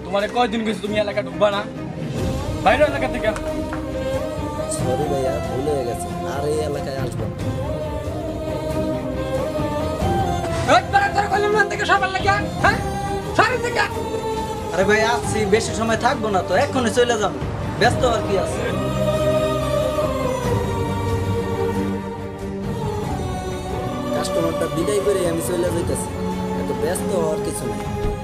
তোমারে কয়দিন গেছে তুমি এলাকা ঢুকবা না? বাইরে এলাকা থেকে। সরি ভাইয়া, ভুল হয়ে গেছে, আর এই এলাকায় আসবো না। একবার তোর কইলাম না থেকে সবার লাগা, হ্যাঁ? সরি থেকে। আরে ভাই আসছি, বেশি সময় থাকবো না তো, এক্ষুনি চলে যাবো। ব্যস্ত আর কি আছে? কাস্টমারটা বিদায় করে আমি চলে যাইতেছি, এত ব্যস্ত হওয়ার কিছু নেই।